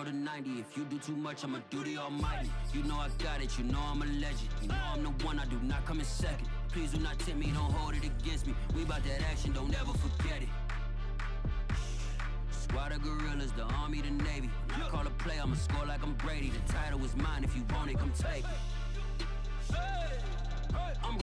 0 to 90. If you do too much, I'ma do the almighty. You know I got it, you know I'm a legend. You know I'm the one, I do not come in second. Please do not tempt me, don't hold it against me. We bout that action, don't ever forget it. Squad of gorillas, the army, the navy. When I call a play, I'ma score like I'm Brady. The title is mine, if you want it, come take it.